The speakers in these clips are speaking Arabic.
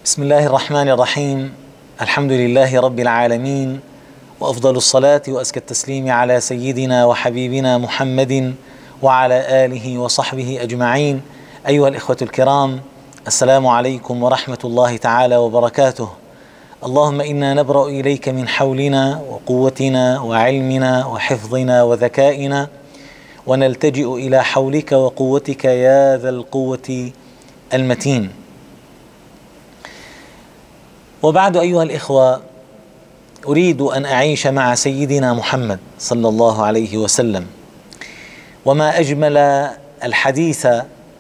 بسم الله الرحمن الرحيم. الحمد لله رب العالمين، وأفضل الصلاة وأزكى التسليم على سيدنا وحبيبنا محمد وعلى آله وصحبه أجمعين. أيها الإخوة الكرام، السلام عليكم ورحمة الله تعالى وبركاته. اللهم إنا نبرأ إليك من حولنا وقوتنا وعلمنا وحفظنا وذكائنا، ونلتجئ إلى حولك وقوتك يا ذا القوة المتين. وبعد أيها الإخوة، أريد أن أعيش مع سيدنا محمد صلى الله عليه وسلم، وما أجمل الحديث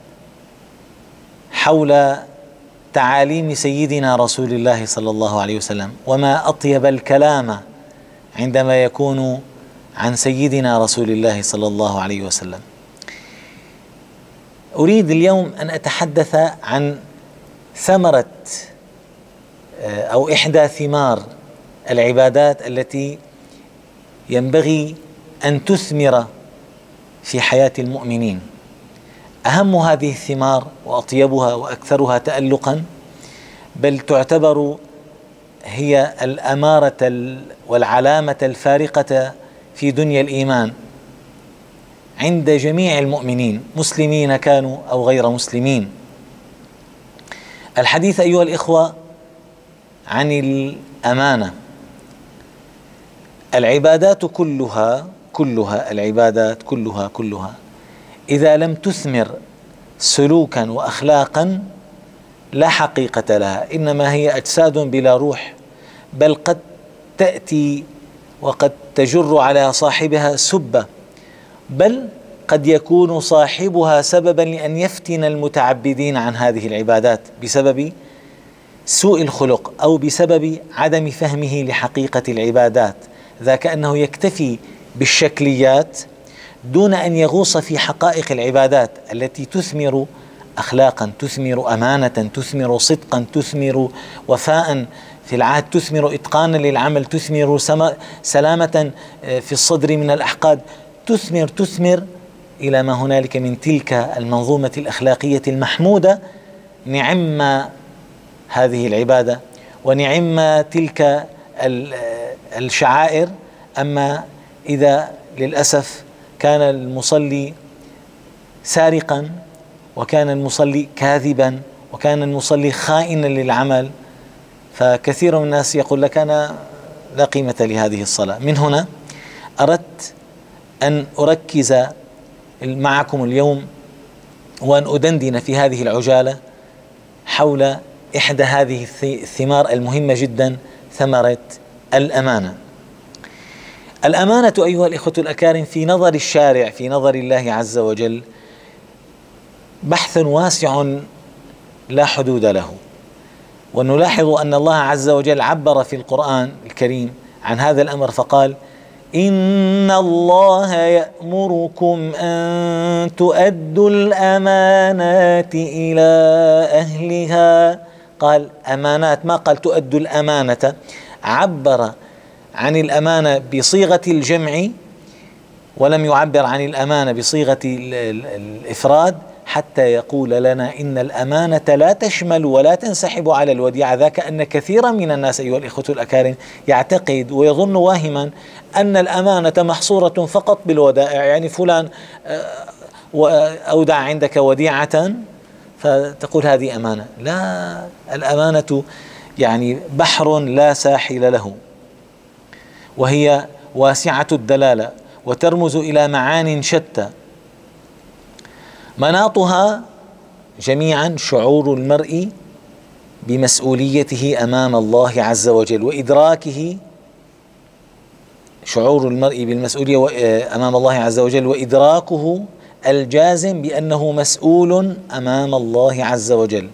حول تعاليم سيدنا رسول الله صلى الله عليه وسلم، وما أطيب الكلام عندما يكون عن سيدنا رسول الله صلى الله عليه وسلم. أريد اليوم أن أتحدث عن ثمرة أو إحدى ثمار العبادات التي ينبغي أن تثمر في حياة المؤمنين. أهم هذه الثمار وأطيبها وأكثرها تألقا، بل تعتبر هي الأمارة والعلامة الفارقة في دنيا الإيمان عند جميع المؤمنين، مسلمين كانوا أو غير مسلمين. الحديث أيها الإخوة عن الأمانة. العبادات كلها العبادات كلها إذا لم تثمر سلوكا وأخلاقا لا حقيقة لها، إنما هي أجساد بلا روح، بل قد تأتي وقد تجر على صاحبها سبة، بل قد يكون صاحبها سببا لأن يفتن المتعبدين عن هذه العبادات بسبب سوء الخلق أو بسبب عدم فهمه لحقيقة العبادات، ذاك أنه يكتفي بالشكليات دون أن يغوص في حقائق العبادات التي تثمر أخلاقا، تثمر أمانة، تثمر صدقا، تثمر وفاء في العهد، تثمر إتقانا للعمل، تثمر سلامة في الصدر من الأحقاد، تثمر إلى ما هنالك من تلك المنظومة الأخلاقية المحمودة. نعم هذه العبادة ونعم تلك الشعائر. أما إذا للأسف كان المصلي سارقا، وكان المصلي كاذبا، وكان المصلي خائنا للعمل، فكثير من الناس يقول لك أنا لا قيمة لهذه الصلاة. من هنا أردت أن أركز معكم اليوم وأن أدندن في هذه العجالة حول إحدى هذه الثمار المهمة جدا، ثمرة الأمانة. الأمانة أيها الإخوة الأكارم في نظر الشارع، في نظر الله عز وجل، بحث واسع لا حدود له. ونلاحظ أن الله عز وجل عبر في القرآن الكريم عن هذا الأمر فقال: إن الله يأمركم أن تؤدوا الأمانات إلى أهلها. قال أمانات، ما قال تؤدوا الأمانة. عبر عن الأمانة بصيغة الجمع ولم يعبر عن الأمانة بصيغة الإفراد، حتى يقول لنا إن الأمانة لا تشمل ولا تنسحب على الوديعة. ذاك أن كثيرا من الناس أيها الإخوة الأكارم يعتقد ويظن واهما أن الأمانة محصورة فقط بالودائع، يعني فلان أودع عندك وديعة فتقول هذه أمانة. لا، الأمانة يعني بحر لا ساحل له، وهي واسعة الدلالة وترمز إلى معان شتى. مناطها جميعا شعور المرء بمسؤوليته أمام الله عز وجل، وإدراكه، شعور المرء بالمسؤولية أمام الله عز وجل، وإدراكه الجازم بأنه مسؤول أمام الله عز وجل.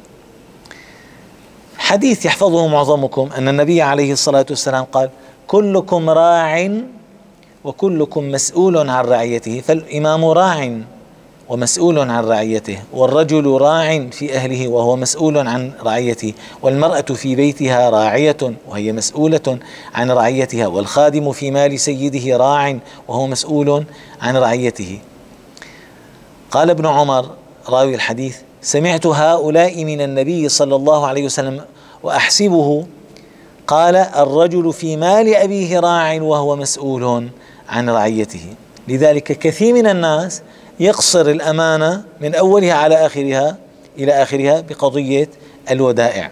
حديث يحفظه معظمكم أن النبي عليه الصلاة والسلام قال: كلكم راع وكلكم مسؤول عن رعيته. فالإمام راع ومسؤول عن رعيته، والرجل راع في أهله وهو مسؤول عن رعيته، والمرأة في بيتها راعية وهي مسؤولة عن رعيتها، والخادم في مال سيده راع وهو مسؤول عن رعيته. قال ابن عمر راوي الحديث: سمعت هؤلاء من النبي صلى الله عليه وسلم وأحسبه قال الرجل في مال أبيه راع وهو مسؤول عن رعيته. لذلك كثير من الناس يقصر الأمانة من أولها على آخرها إلى آخرها بقضية الودائع.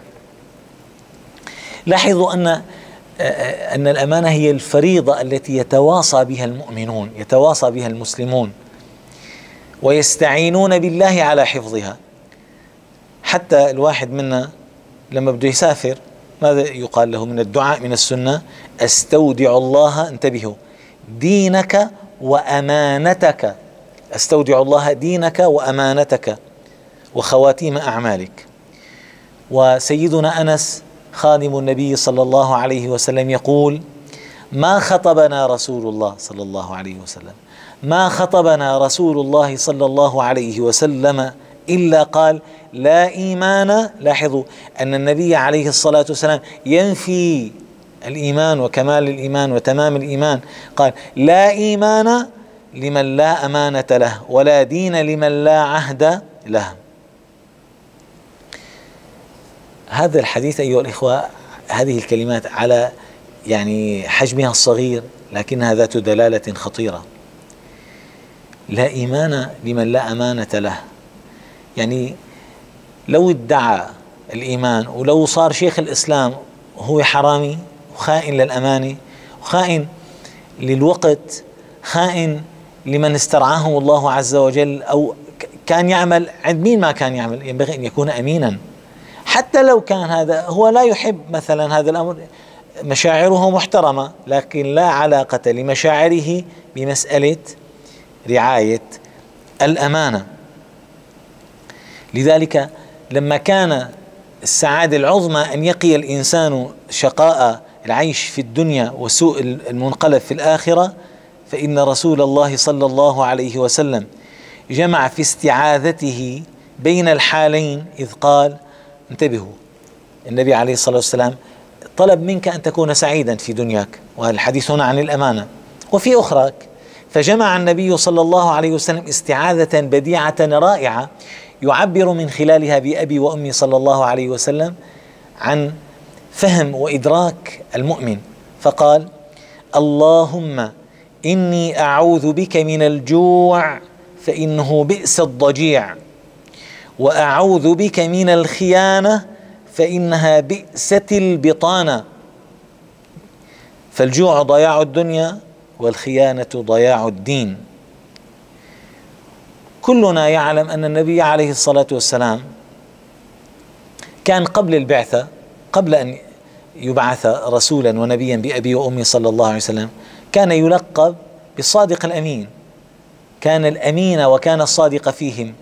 لاحظوا أن الأمانة هي الفريضة التي يتواصى بها المؤمنون، يتواصى بها المسلمون، ويستعينون بالله على حفظها. حتى الواحد منا لما بده يسافر ماذا يقال له من الدعاء من السنة؟ استودع الله، انتبهوا، دينك وأمانتك، استودع الله دينك وأمانتك وخواتيم أعمالك. وسيدنا أنس خادم النبي صلى الله عليه وسلم يقول: ما خطبنا رسول الله صلى الله عليه وسلم، ما خطبنا رسول الله صلى الله عليه وسلم إلا قال: لا إيمان. لاحظوا أن النبي عليه الصلاة والسلام ينفي الإيمان وكمال الإيمان وتمام الإيمان، قال: لا إيمان لمن لا أمانة له، ولا دين لمن لا عهد له. هذا الحديث أيها الإخوة، هذه الكلمات على يعني حجمها الصغير لكنها ذات دلالة خطيرة. لا إيمان لمن لا أمانة له، يعني لو ادعى الإيمان ولو صار شيخ الإسلام هو حرامي وخائن للأمانة وخائن للوقت، خائن لمن استرعاهم الله عز وجل، أو كان يعمل عند مين ما كان يعمل، ينبغي أن يكون أمينا. حتى لو كان هذا هو لا يحب مثلا هذا الأمر، مشاعره محترمة، لكن لا علاقة لمشاعره بمسألة رعاية الأمانة. لذلك لما كان السعادة العظمى أن يقي الإنسان شقاء العيش في الدنيا وسوء المنقلب في الآخرة، فإن رسول الله صلى الله عليه وسلم جمع في استعاذته بين الحالين، إذ قال: انتبهوا، النبي عليه الصلاة والسلام طلب منك أن تكون سعيدا في دنياك، والحديث هنا عن الأمانة، وفي أخراك، فجمع النبي صلى الله عليه وسلم استعاذة بديعة رائعة يعبر من خلالها بأبي وأمي صلى الله عليه وسلم عن فهم وإدراك المؤمن، فقال: اللهم إني أعوذ بك من الجوع فإنه بئس الضجيع، وأعوذ بك من الخيانة فإنها بئست البطانة. فالجوع ضياع الدنيا والخيانة ضياع الدين. كلنا يعلم أن النبي عليه الصلاة والسلام كان قبل البعثة، قبل أن يبعث رسولا ونبيا بأبي وأمي صلى الله عليه وسلم، كان يلقب بالصادق الأمين، كان الأمين وكان الصادق فيهم.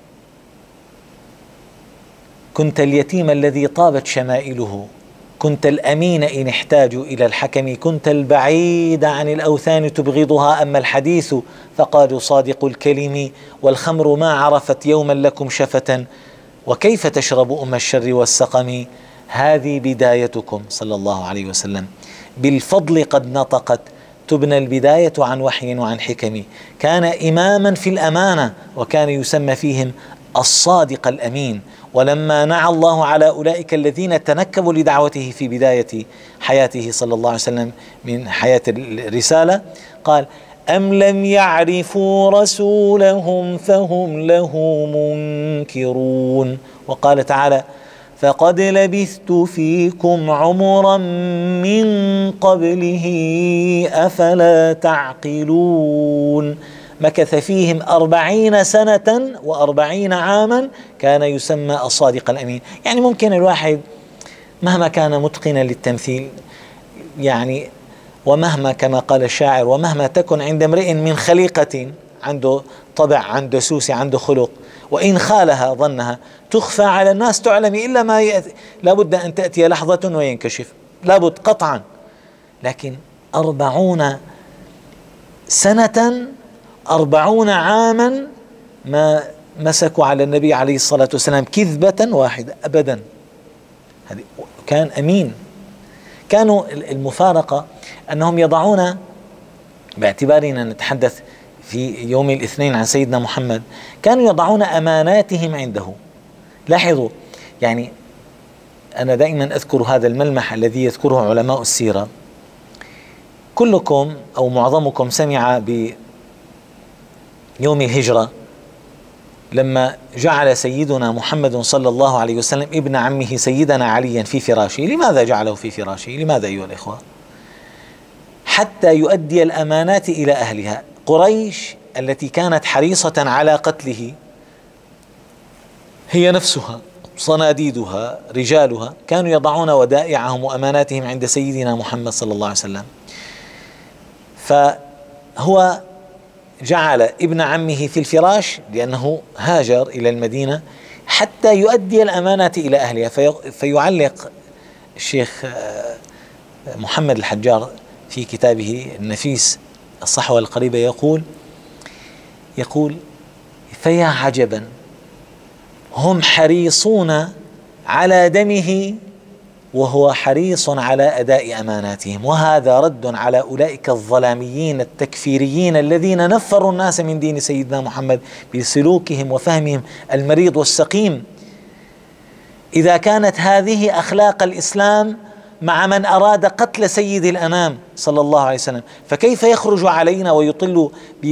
كنت اليتيم الذي طابت شمائله، كنت الأمين إن احتاجوا إلى الحكم، كنت البعيد عن الأوثان تبغضها أما الحديث فقالوا صادق الكلم، والخمر ما عرفت يوما لكم شفة، وكيف تشرب أم الشر والسقم. هذه بدايتكم صلى الله عليه وسلم، بالفضل قد نطقت، تبنى البداية عن وحي وعن حكم. كان إماما في الأمانة، وكان يسمى فيهم الصادق الأمين. ولما نعى الله على أولئك الذين تنكبوا لدعوته في بداية حياته صلى الله عليه وسلم من حياة الرسالة، قال: أم لم يعرفوا رسولهم فهم له منكرون. وقال تعالى: فقد لبثت فيكم عمرا من قبله أفلا تعقلون. مكث فيهم 40 سنة و40 عاما، كان يسمى الصادق الأمين. يعني ممكن الواحد مهما كان متقنا للتمثيل، يعني ومهما كما قال الشاعر: ومهما تكن عند امرئ من خليقة، عنده طبع، عنده سوسة، عنده خلق، وإن خالها ظنها تخفى على الناس تعلم، إلا ما يأتي، لابد أن تأتي لحظة وينكشف، لابد قطعا. لكن 40 سنة 40 عاما ما مسكوا على النبي عليه الصلاة والسلام كذبة واحدة أبدا. كان أمين. كانوا المفارقة أنهم يضعون، باعتبارنا نتحدث في يوم الاثنين عن سيدنا محمد، كانوا يضعون أماناتهم عنده. لاحظوا، يعني أنا دائما أذكر هذا الملمح الذي يذكره علماء السيرة. كلكم أو معظمكم سمع بيوم الهجرة لما جعل سيدنا محمد صلى الله عليه وسلم ابن عمه سيدنا عليا في فراشه. لماذا جعله في فراشه؟ لماذا أيها الإخوة؟ حتى يؤدي الأمانات إلى أهلها. قريش التي كانت حريصة على قتله هي نفسها، صناديدها، رجالها، كانوا يضعون ودائعهم وأماناتهم عند سيدنا محمد صلى الله عليه وسلم. فهو جعل ابن عمه في الفراش لأنه هاجر إلى المدينة حتى يؤدي الأمانات إلى أهلها. فيعلق الشيخ محمد الحجار في كتابه النفيس الصحوة القريبة يقول فيا عجبا، هم حريصون على دمه وهو حريص على أداء أماناتهم. وهذا رد على أولئك الظلاميين التكفيريين الذين نفروا الناس من دين سيدنا محمد بسلوكهم وفهمهم المريض والسقيم. إذا كانت هذه أخلاق الإسلام مع من أراد قتل سيد الأنام صلى الله عليه وسلم، فكيف يخرج علينا ويطل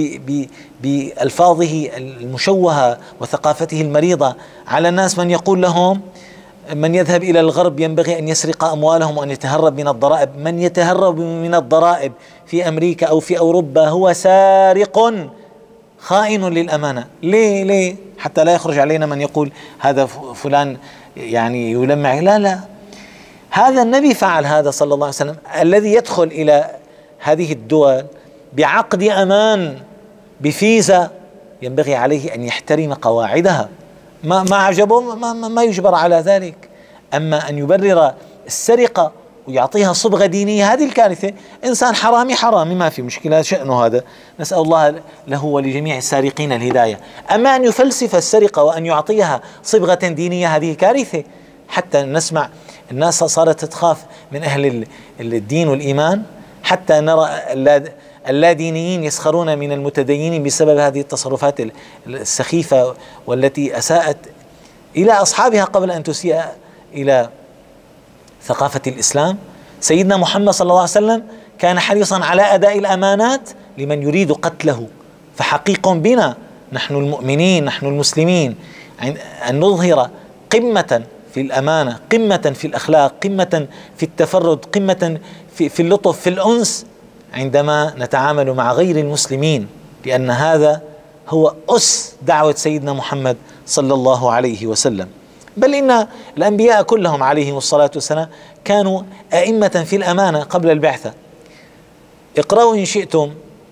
بألفاظه المشوهة وثقافته المريضة على الناس، من يقول لهم من يذهب إلى الغرب ينبغي أن يسرق أموالهم وأن يتهرب من الضرائب. من يتهرب من الضرائب في أمريكا أو في أوروبا هو سارق خائن للأمانة. ليه؟ حتى لا يخرج علينا من يقول هذا فلان يعني يلمع. لا، هذا النبي فعل هذا صلى الله عليه وسلم، الذي يدخل إلى هذه الدول بعقد أمان بفيزا ينبغي عليه أن يحترم قواعدها. ما عجبه ما يجبر على ذلك. أما أن يبرر السرقة ويعطيها صبغة دينية، هذه الكارثة. إنسان حرامي ما في مشكلة، شأنه هذا، نسأل الله له ولجميع السارقين الهداية. أما أن يفلسف السرقة وأن يعطيها صبغة دينية، هذه كارثة. حتى نسمع الناس صارت تخاف من أهل الدين والإيمان، حتى نرى اللادينيين يسخرون من المتدينين بسبب هذه التصرفات السخيفة والتي أساءت إلى أصحابها قبل أن تسيء إلى ثقافة الإسلام. سيدنا محمد صلى الله عليه وسلم كان حريصا على أداء الأمانات لمن يريد قتله. فحقيق بنا نحن المؤمنين، نحن المسلمين، أن نظهر قمة في الأمانة، قمة في الأخلاق، قمة في التفرد، قمة في اللطف، في الأنس عندما نتعامل مع غير المسلمين، لأن هذا هو أس دعوة سيدنا محمد صلى الله عليه وسلم. بل إن الأنبياء كلهم عليهم الصلاة والسلام كانوا أئمة في الأمانة قبل البعثة. اقرأوا إن شئتم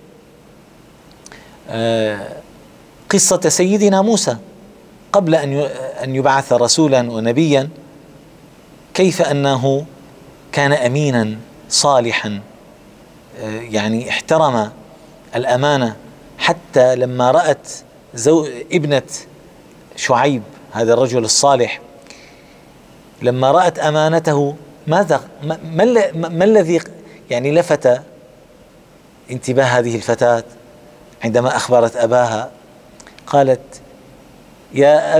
قصة سيدنا موسى قبل أن يبعث رسولا ونبيا، كيف أنه كان أمينا صالحا، يعني احترم الأمانة. حتى لما رأت ابنة شعيب هذا الرجل الصالح، لما رأت أمانته ما الذي يعني لفت انتباه هذه الفتاة عندما أخبرت أباها؟ قالت يا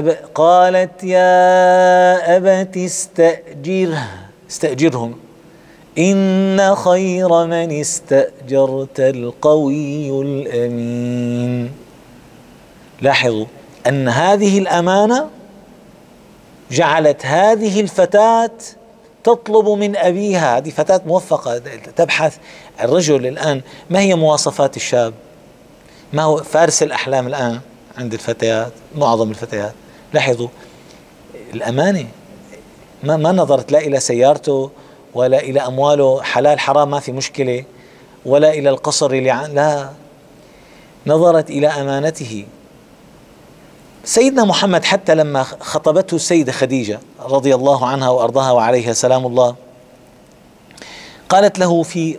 أبت استأجرهم إن خير من استأجرت القوي الأمين. لاحظوا أن هذه الأمانة جعلت هذه الفتاة تطلب من أبيها، هذه فتاة موفقة تبحث. الرجل الآن ما هي مواصفات الشاب؟ ما هو فارس الأحلام الآن عند الفتيات، معظم الفتيات؟ لاحظوا الأمانة. ما نظرت لا إلى سيارته ولا إلى أمواله، حلال حرام ما في مشكلة، ولا إلى القصر لا، نظرت إلى أمانته. سيدنا محمد حتى لما خطبته السيدة خديجة رضي الله عنها وأرضاها وعليها سلام الله، قالت له في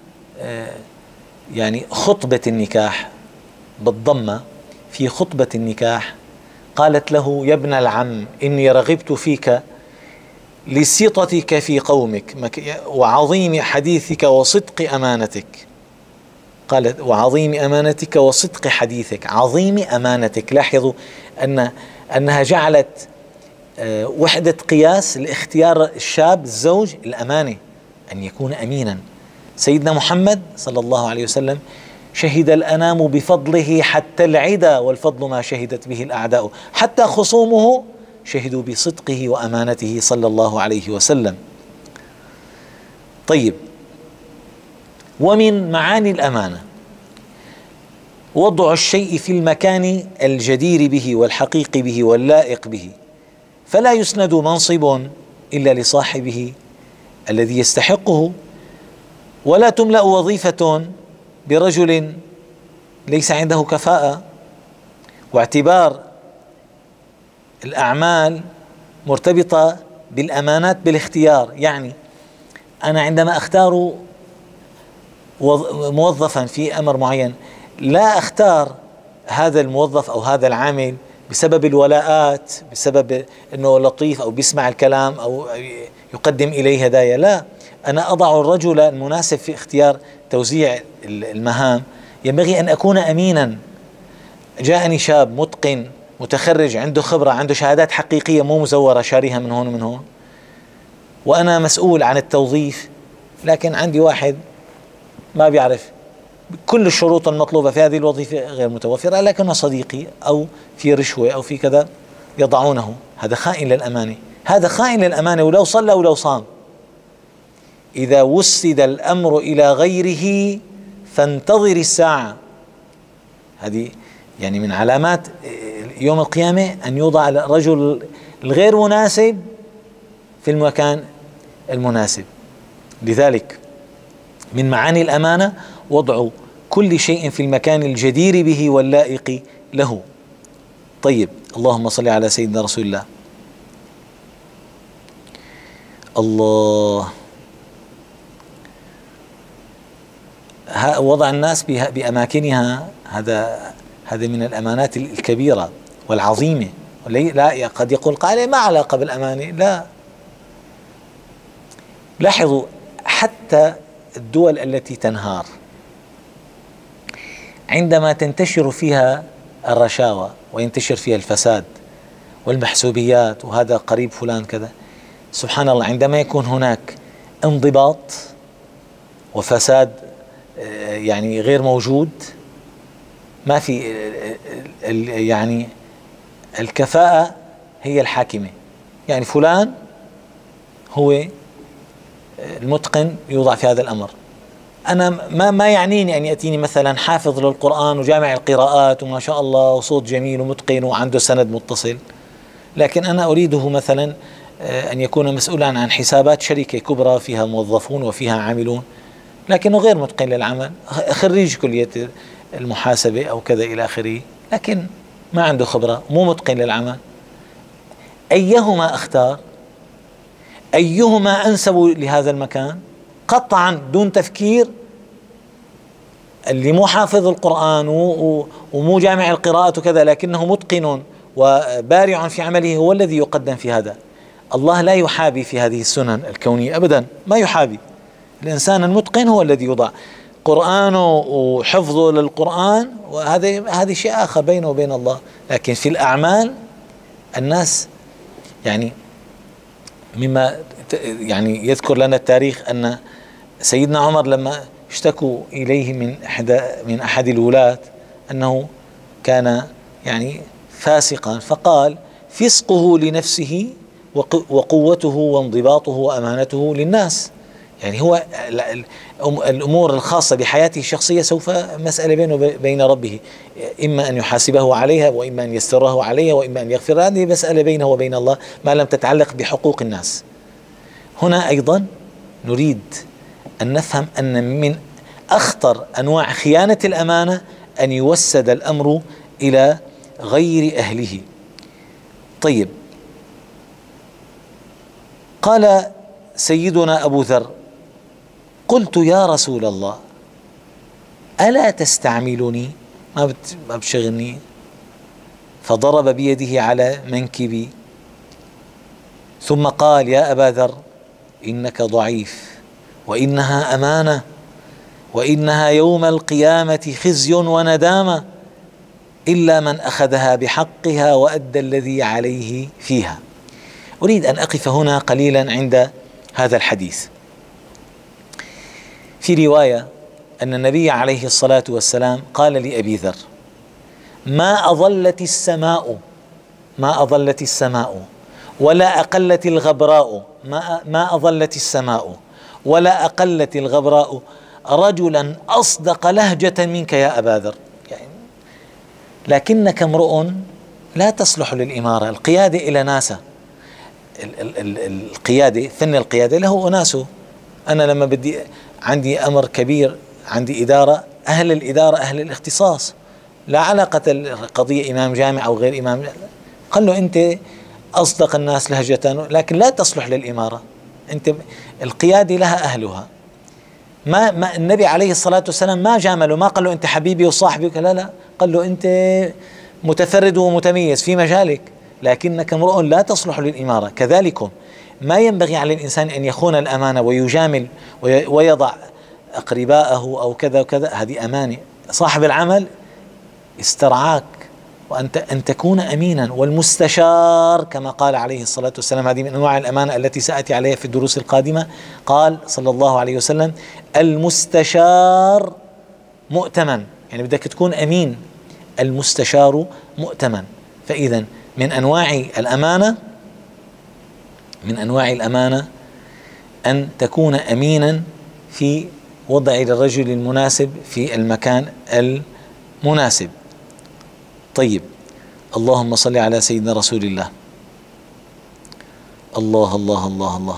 يعني خطبة النكاح بالضمة، في خطبة النكاح قالت له يا ابن العم إني رغبت فيك لسطتك في قومك وعظيم حديثك وصدق أمانتك. قالت وعظيم أمانتك وصدق حديثك، عظيم أمانتك. لاحظوا أنها جعلت وحدة قياس لاختيار الشاب الزوج الأمانة، أن يكون أمينا. سيدنا محمد صلى الله عليه وسلم شهد الأنام بفضله حتى العدا، والفضل ما شهدت به الأعداء، حتى خصومه شهدوا بصدقه وأمانته صلى الله عليه وسلم. طيب، ومن معاني الأمانة وضع الشيء في المكان الجدير به والحقيق به واللائق به، فلا يسند منصب إلا لصاحبه الذي يستحقه، ولا تملأ وظيفة برجل ليس عنده كفاءة. واعتبار الأعمال مرتبطة بالأمانات بالاختيار، يعني أنا عندما أختار موظفا في أمر معين لا أختار هذا الموظف أو هذا العامل بسبب الولاءات، بسبب أنه لطيف أو بيسمع الكلام أو يقدم إليه هدايا، لا، أنا أضع الرجل المناسب في اختيار توزيع المهام. ينبغي أن أكون أمينا. جاءني شاب متقن متخرج عنده خبرة، عنده شهادات حقيقية مو مزورة شاريها من هون ومن هون، وأنا مسؤول عن التوظيف، لكن عندي واحد ما بيعرف كل الشروط المطلوبة في هذه الوظيفة غير متوفرة، لكنه صديقي أو في رشوة أو في كذا يضعونه. هذا خائن للأمانة، هذا خائن للأمانة، ولو صلى ولو صام. إذا وسد الأمر إلى غيره فانتظر الساعة. هذه يعني من علامات يوم القيامة أن يوضع الرجل الغير مناسب في المكان المناسب. لذلك من معاني الأمانة وضع كل شيء في المكان الجدير به واللائق له. طيب، اللهم صل على سيدنا رسول الله. الله، وضع الناس بأماكنها، هذا من الأمانات الكبيرة والعظيمة. لا، قد يقول قائل ما علاقة بالأمانة، لا. لاحظوا حتى الدول التي تنهار عندما تنتشر فيها الرشاوى وينتشر فيها الفساد والمحسوبيات، وهذا قريب فلان كذا، سبحان الله، عندما يكون هناك انضباط وفساد يعني غير موجود، ما في يعني الكفاءة هي الحاكمة. يعني فلان هو المتقن يوضع في هذا الأمر. أنا ما يعنيني أن يأتيني مثلا حافظ للقرآن وجامع القراءات وما شاء الله وصوت جميل ومتقن وعنده سند متصل، لكن أنا أريده مثلا أن يكون مسؤولا عن حسابات شركة كبرى فيها موظفون وفيها عاملون، لكنه غير متقن للعمل، خريج كلية المحاسبة أو كذا إلى آخره، لكن ما عنده خبرة، مو متقن للعمل. أيهما أختار؟ أيهما أنسب لهذا المكان؟ قطعا دون تفكير اللي مو حافظ القرآن ومو جامع القراءة وكذا لكنه متقن وبارع في عمله هو الذي يقدم في هذا. الله لا يحابي في هذه السنن الكونية أبدا، ما يحابي. الإنسان المتقن هو الذي يوضع قرآنه وحفظه للقرآن، وهذا شيء آخر بينه وبين الله. لكن في الأعمال الناس يعني مما يعني يذكر لنا التاريخ أن سيدنا عمر لما اشتكوا إليه من أحد الولاة أنه كان يعني فاسقا، فقال: فسقه لنفسه وقوته وانضباطه وأمانته للناس. يعني هو الأمور الخاصة بحياته الشخصية سوف مسألة بينه وبين ربه، إما أن يحاسبه عليها وإما أن يستره عليها وإما أن يغفر، هذه مسألة بينه وبين الله ما لم تتعلق بحقوق الناس. هنا أيضا نريد أن نفهم أن من أخطر أنواع خيانة الأمانة أن يوسد الأمر إلى غير أهله. طيب، قال سيدنا أبو ذر: قلت يا رسول الله ألا تستعملني، ما بتشغلني؟ فضرب بيده على منكبي ثم قال: يا أبا ذر إنك ضعيف، وإنها أمانة، وإنها يوم القيامة خزي وندامة، إلا من أخذها بحقها وأدى الذي عليه فيها. أريد أن أقف هنا قليلا عند هذا الحديث. في رواية أن النبي عليه الصلاة والسلام قال لأبي ذر: ما أظلت السماء ولا أقلت الغبراء، ما أظلت السماء ولا أقلت الغبراء رجلا أصدق لهجة منك يا أبا ذر. يعني لكنك امرؤ لا تصلح للإمارة. القيادة إلى ناسا، القيادة، فن القيادة له أناسه. أنا لما بدي عندي أمر كبير، عندي إدارة، أهل الإدارة أهل الاختصاص، لا علاقة القضية إمام جامع أو غير إمام جامع. قال له: أنت أصدق الناس لهجة لكن لا تصلح للإمارة، أنت القيادة لها أهلها. ما النبي عليه الصلاة والسلام ما جامله، ما قال له أنت حبيبي وصاحبي، لا، قال له أنت متفرد ومتميز في مجالك لكنك امرؤ لا تصلح للإمارة. كذلك ما ينبغي على الإنسان أن يخون الأمانة ويجامل ويضع أقرباءه أو كذا وكذا، هذه أمانة. صاحب العمل استرعاك وأنت أن تكون أمينا، والمستشار كما قال عليه الصلاة والسلام، هذه من أنواع الأمانة التي سأتي عليها في الدروس القادمة. قال صلى الله عليه وسلم: المستشار مؤتمن، يعني بدك تكون أمين، المستشار مؤتمن. فإذا من أنواع الأمانة أن تكون أمينا في وضع الرجل المناسب في المكان المناسب. طيب، اللهم صل على سيدنا رسول الله. الله الله الله الله.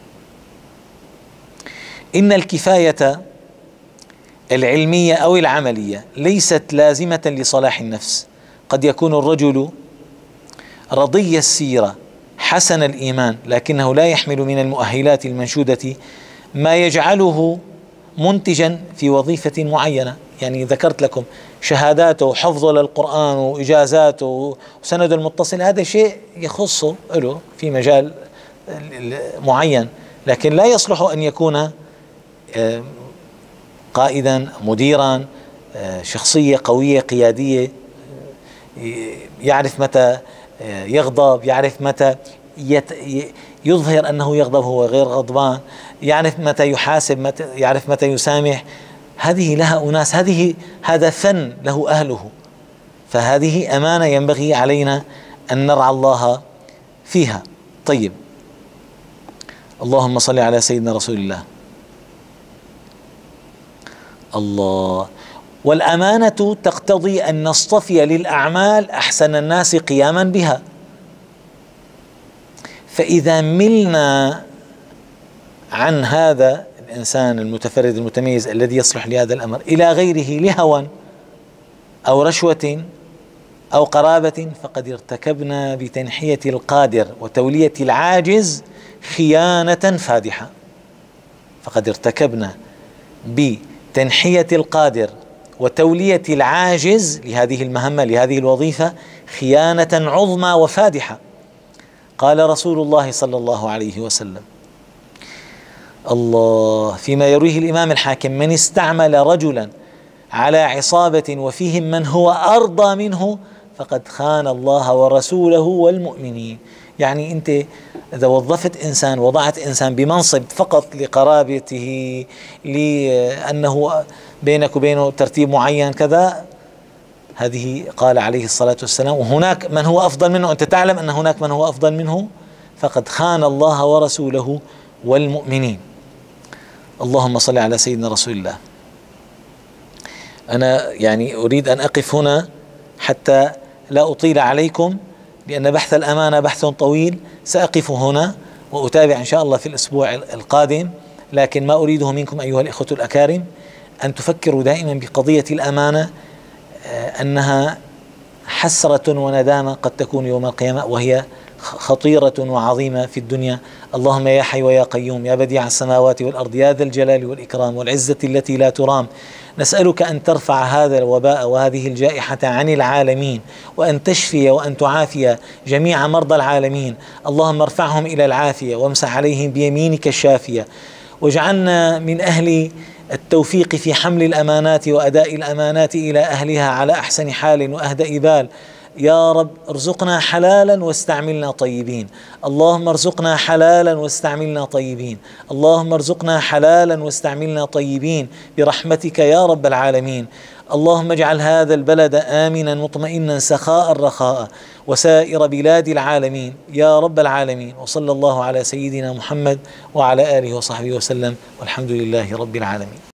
إن الكفاية العلمية أو العملية ليست لازمة لصلاح النفس. قد يكون الرجل رضي السيرة حسن الإيمان لكنه لا يحمل من المؤهلات المنشودة ما يجعله منتجا في وظيفة معينة. يعني ذكرت لكم شهاداته وحفظه للقرآن وإجازاته وسنده المتصل، هذا شيء يخصه له في مجال معين، لكن لا يصلح أن يكون قائدا، مديرا، شخصية قوية قيادية، يعرف متى يغضب، يعرف متى يظهر أنه يغضب هو غير غضبان، يعرف متى يحاسب، يعرف متى يسامح. هذه لها أناس، هذا فن له أهله، فهذه أمانة ينبغي علينا أن نرعى الله فيها. طيب، اللهم صل على سيدنا رسول الله. الله. والأمانة تقتضي أن نصطفي للأعمال أحسن الناس قياما بها، فإذا ملنا عن هذا الإنسان المتفرد المتميز الذي يصلح لهذا الأمر إلى غيره لهوى أو رشوة أو قرابة، فقد ارتكبنا بتنحية القادر وتولية العاجز خيانة فادحة. فقد ارتكبنا بتنحية القادر وتولية العاجز لهذه المهمة، لهذه الوظيفة، خيانة عظمى وفادحة. قال رسول الله صلى الله عليه وسلم: الله، فيما يرويه الإمام الحاكم: من استعمل رجلا على عصابة وفيهم من هو أرضى منه فقد خان الله ورسوله والمؤمنين. يعني أنت إذا وظفت إنسان، وضعت إنسان بمنصب فقط لقرابته، لأنه بينك وبينه ترتيب معين كذا، هذه قال عليه الصلاة والسلام: وهناك من هو أفضل منه، أنت تعلم أن هناك من هو أفضل منه، فقد خان الله ورسوله والمؤمنين. اللهم صل على سيدنا رسول الله. أنا يعني أريد أن أقف هنا حتى لا أطيل عليكم، لأن بحث الأمانة بحث طويل. سأقف هنا وأتابع إن شاء الله في الأسبوع القادم، لكن ما أريده منكم أيها الإخوة الأكارم أن تفكروا دائما بقضية الأمانة، أنها حسرة وندامة قد تكون يوم القيامة، وهي خطيرة وعظيمة في الدنيا. اللهم يا حي ويا قيوم، يا بديع السماوات والأرض، يا ذا الجلال والإكرام والعزة التي لا ترام، نسألك أن ترفع هذا الوباء وهذه الجائحة عن العالمين، وأن تشفي وأن تعافي جميع مرضى العالمين. اللهم ارفعهم إلى العافية وامسح عليهم بيمينك الشافية، واجعلنا من أهل التوفيق في حمل الأمانات وأداء الأمانات إلى أهلها على أحسن حال وأهدأ بال، يا رب ارزقنا حلالا واستعملنا طيبين، اللهم ارزقنا حلالا واستعملنا طيبين، اللهم ارزقنا حلالا واستعملنا طيبين برحمتك يا رب العالمين. اللهم اجعل هذا البلد آمنا مطمئنا سخاء رخاء، وسائر بلاد العالمين يا رب العالمين. وصلى الله على سيدنا محمد وعلى آله وصحبه وسلم، والحمد لله رب العالمين.